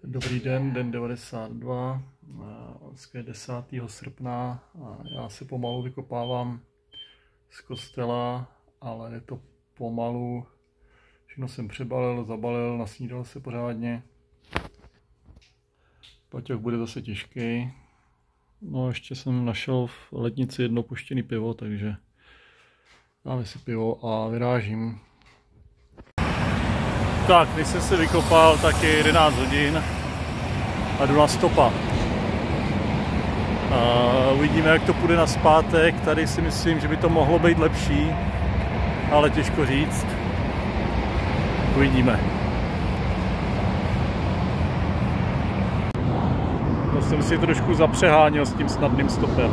Dobrý den, den 92, dneska je 10. srpna a já se pomalu vykopávám z kostela, ale je to pomalu. Všechno jsem přebalil, zabalil, nasnídal se pořádně. Paťoch bude zase těžký. No ještě jsem našel v lednici jedno puštěné pivo, takže dáme si pivo a vyrážím. Tak, když jsem se vykopal, tak je 11 hodin a jdu na stopa. Uvidíme, jak to půjde nazpátek. Tady si myslím, že by to mohlo být lepší, ale těžko říct. Uvidíme. To jsem si trošku zapřeháněl s tím snadným stopem.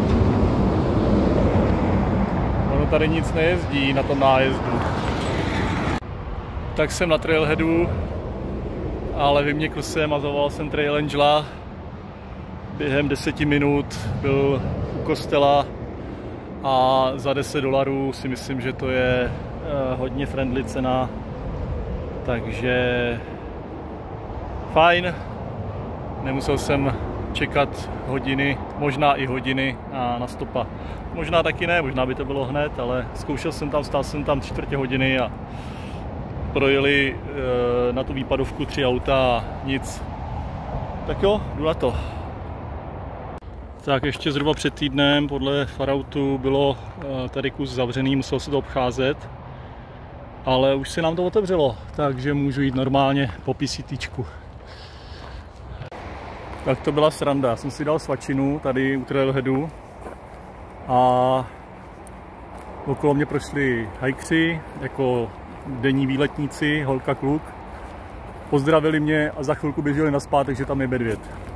Ono tady nic nejezdí na tom nájezdu. Tak jsem na trailheadu, ale vyměkl jsem a zavolal jsem Trail Angela. Během 10 minut byl u kostela a za $10 si myslím, že to je hodně friendly cena. Takže fajn, nemusel jsem čekat hodiny, možná i hodiny na stopa. Možná taky ne, možná by to bylo hned, ale zkoušel jsem tam, stál jsem tam 3/4 hodiny a projeli na tu výpadovku 3 auta a nic. Tak jo, jdu na to. Tak ještě zhruba před týdnem podle Farautu bylo tady kus zavřený, muselo se to obcházet. Ale už se nám to otevřelo, takže můžu jít normálně po PCTčku. Tak to byla sranda, já jsem si dal svačinu tady u trailheadu a okolo mě prošli hajkři, jako denní výletníci, holka, kluk. Pozdravili mě a za chvilku běželi nazpátek, že tam je medvěd.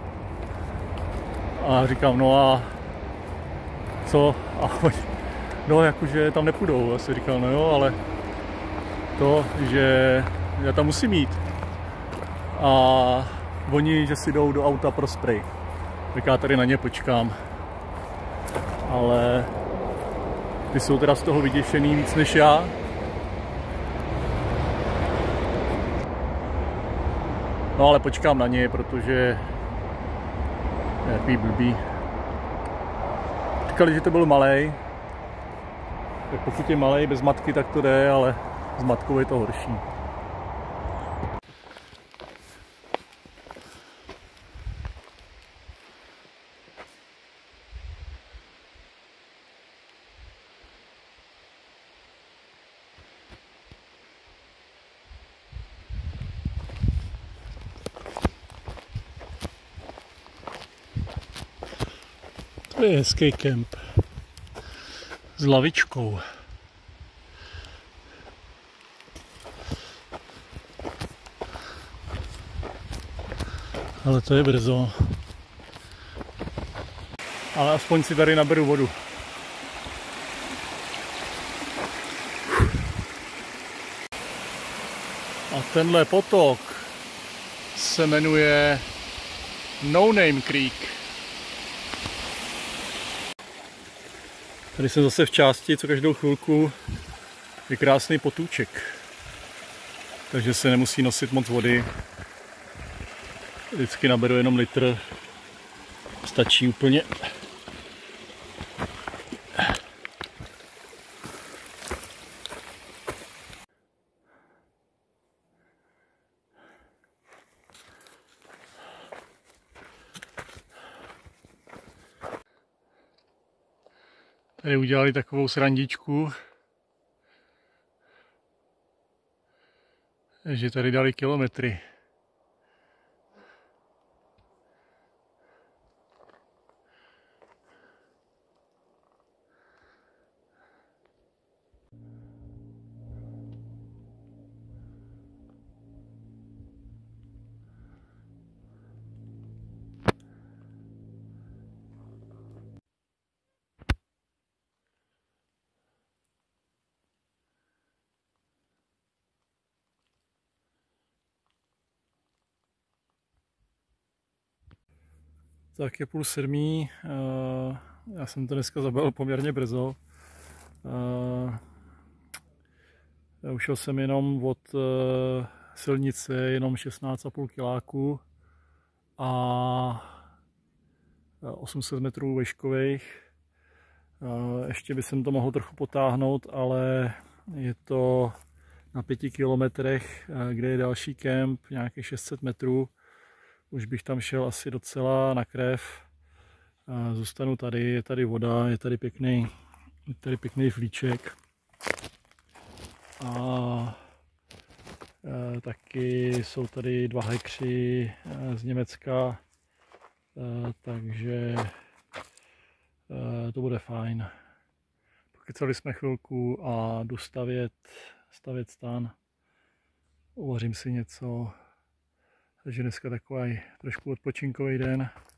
A říkám, no a co? A no, jakože tam nepůjdou. Já si říkal, no jo, ale to, že já tam musím jít. A oni, že si jdou do auta pro spray. Tak já tady na ně počkám. Ale ty jsou teda z toho vyděšený víc než já. No ale počkám na ně, protože je takový blbý. Říkali, že to byl malej. Tak pokud je malej bez matky, tak to jde, ale s matkou je to horší. To je hezký kemp s lavičkou. Ale to je brzo. Ale aspoň si tady naberu vodu. A tenhle potok se jmenuje No Name Creek. Tady jsem zase v části, co každou chvilku je krásný potůček. Takže se nemusí nosit moc vody. Vždycky naberu jenom litr. Stačí úplně. Tady udělali takovou srandičku, že tady dali kilometry. Tak je 6:30, já jsem to dneska zabalil poměrně brzo. Ušel jsem jenom od silnice jenom 16,5 kiláku a 800 metrů vejškových. Ještě by jsem to mohl trochu potáhnout, ale je to na 5 kilometrech, kde je další kemp, nějakých 600 metrů. Už bych tam šel asi docela na krev. Zůstanu tady, je tady voda, je tady pěkný flíček. A taky jsou tady 2 hackři z Německa, takže to bude fajn. Pokecali jsme chvilku a jdu stavět stan. Uvařím si něco, takže dneska takový trošku odpočinkový den.